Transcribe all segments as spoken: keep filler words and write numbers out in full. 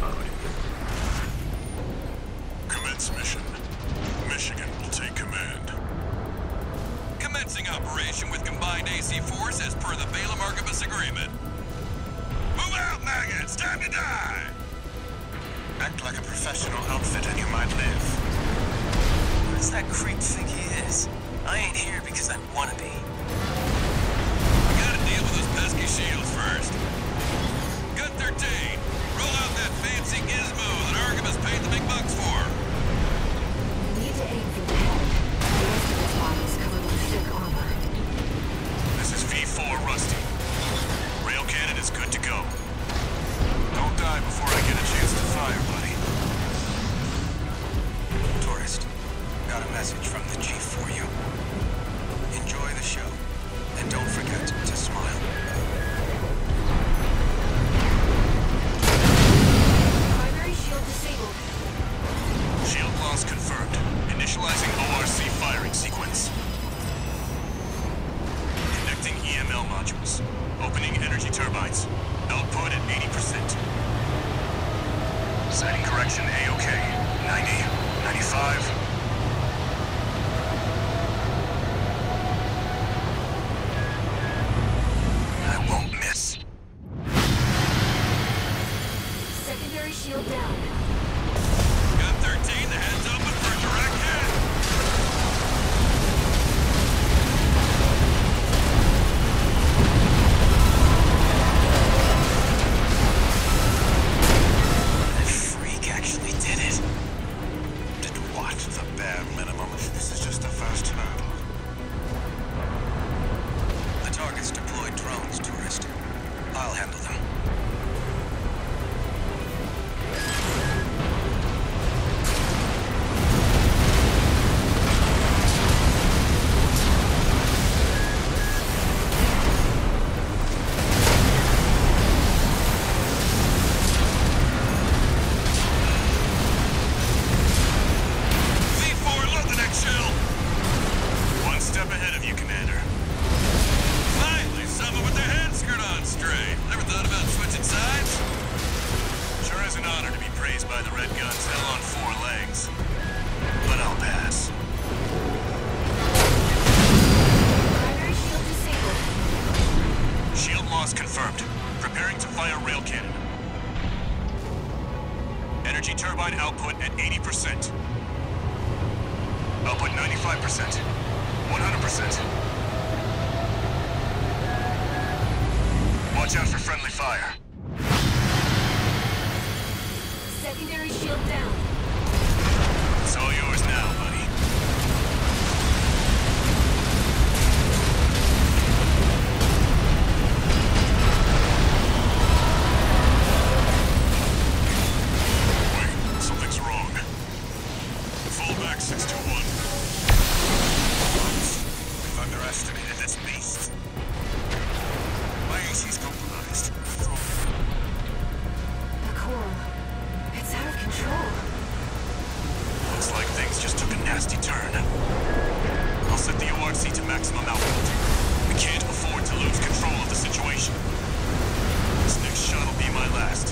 mode. Commence mission. Michigan will take command. Commencing operation with combined A C force as per the Balaam Archibus agreement. Move out, maggots! Time to die! Act like a professional outfit and you might live. Who does that creep think he is? I ain't here because I want to be. We gotta deal with those pesky shields first. Gun thirteen, roll out that fancy gizmo that Archibus paid the big bucks for. You need to aim for the head. The rest of his body is covered with thick armor. This is V four Rusty. Rail cannon is good to go. Don't die before I get a chance to fire, buddy. Tourist, got a message from the Chief for you. Enjoy the show, and don't forget to smile. Primary shield disabled. Shield loss confirmed. Initializing O R C firing sequence. Connecting E M L modules. Opening energy turbines. Output at eighty percent. Setting correction A-OK. ninety, ninety-five. I won't miss. Secondary shield down. Gun thirteen, the head's open for a direct hit. That freak actually did it. Did what? The bare minimum. This is just the first hurdle. The target's deployed drones, tourist. I'll handle them. V four, load the next shell. One step ahead of you, Commander. Finally, someone with their head skirt on straight. Never thought about switching sides? Sure is an honor to be praised by the Red Guns hell on four legs. But I'll pass. Primary shield disabled. Shield loss confirmed. Preparing to fire rail cannon. Energy turbine output at eighty percent. Output ninety-five percent. one hundred percent. Watch out for friendly fire. Secondary shield down. It's all yours now, buddy. Wait, something's wrong. Fall back six two one. We've underestimated this beast. My A C's compromised. The coral. It's out of control. Looks like things just took a nasty turn. I'll set the O R C to maximum output. We can't afford to lose control of the situation. This next shot will be my last.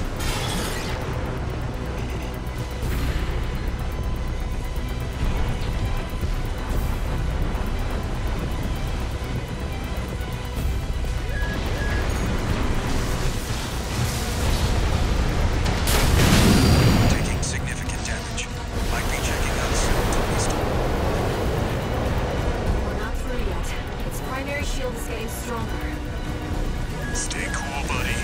Taking significant damage. Might be checking out soon, tourist. We're not through yet. Its primary shield is getting stronger. Stay cool, buddy.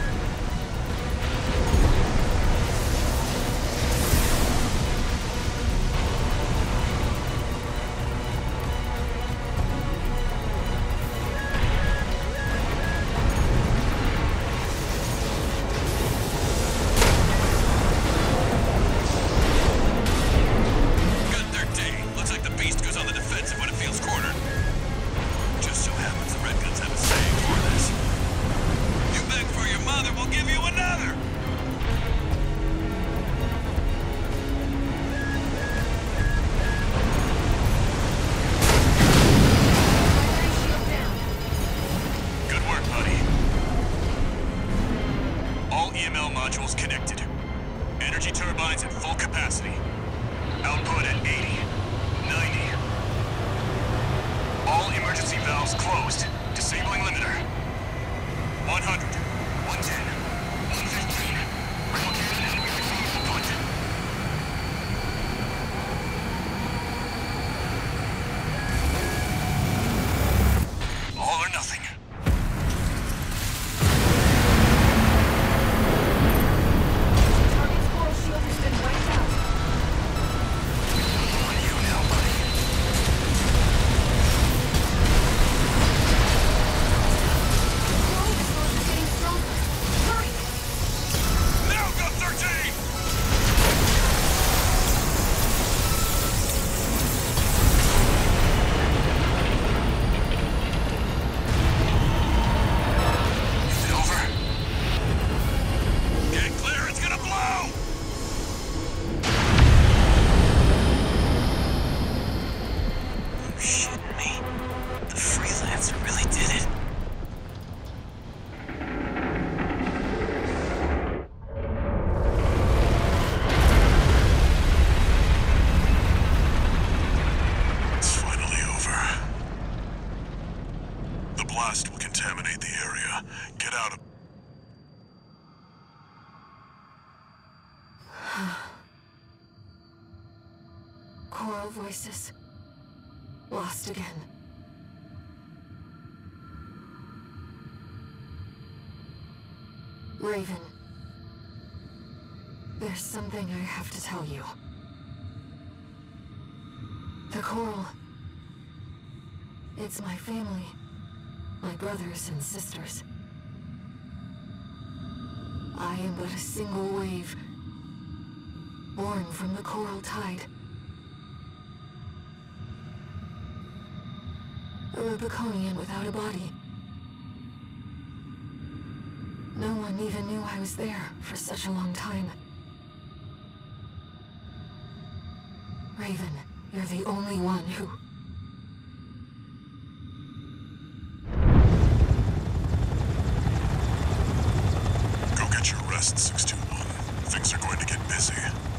Gun thirteen, looks like the beast goes on the defensive when it feels cornered. Just so happens the Red Guns have a saying for this. You beg for your mother, we'll give you another! Primary shield down. Good work, buddy. All E M L modules connected. Energy turbines at full capacity. Output at eighty, ninety. All emergency valves closed. Disabling limiter. one hundred, one ten, one fifteen. Replicating and receiving input. All or nothing. Target's coral shield has been wiped out. On you now, buddy. Coral resource is getting stronger. Hurry! Now go thirteen! Is it over? Get clear, it's gonna blow! You shitting me? The freelancer really did it. It's finally over. The blast will contaminate the area. Get out of... Coral voices. Lost again. Raven. There's something I have to tell you. The Coral. It's my family. My brothers and sisters. I am but a single wave. Born from the Coral Tide. A Rubiconian without a body. No one even knew I was there for such a long time. Raven, you're the only one who... Go get your rest, six two one. Things are going to get busy.